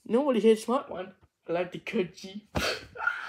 Nobody here smart one. I like the cookie.